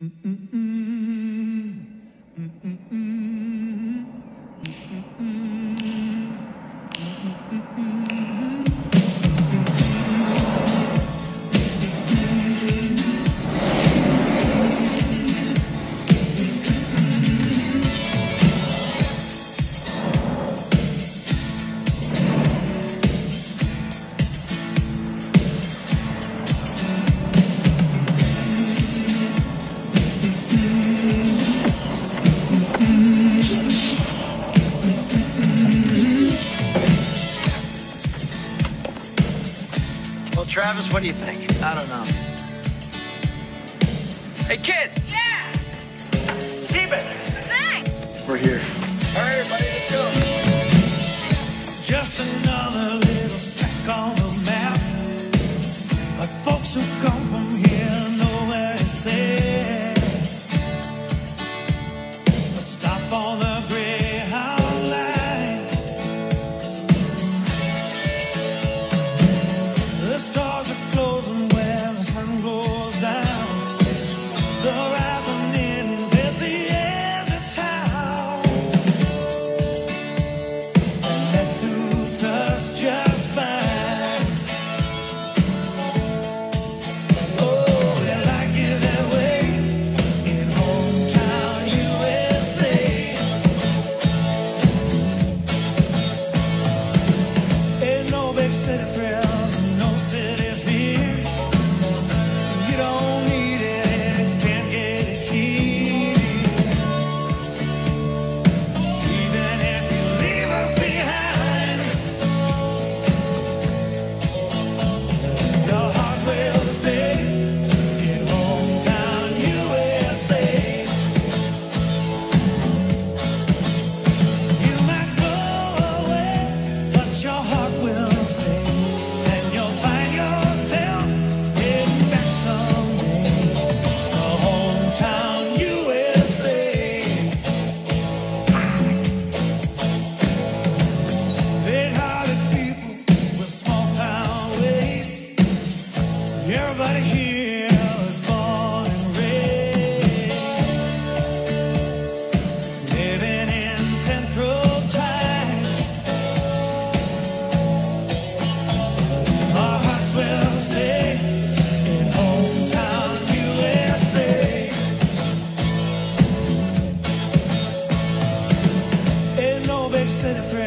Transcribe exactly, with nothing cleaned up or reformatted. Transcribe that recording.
Well, Travis, what do you think? I don't know. Hey, kid! Yeah! Keep it! Thanks! We're here. All right, everybody, let's go. Just another little speck on the map. But folks who come from here know where it's at. But stop on the Greyhound line. The stars are closing when the sun goes down. The horizon ends at the end of town. And that suits us just fine. Oh, we like it that way in hometown U S A. Ain't no big city thrills and no city fear. You don't need it, can't get it here. Even if you leave us behind, your heart will stay in hometown U S A. You might go away, but your heart will stay, and you'll find yourself heading back someday. The hometown U S A. Big-hearted people with small-town ways. Everybody here is born and raised, living in Central Time. Our hearts will stay in hometown U S A. Ain't no big city thrill.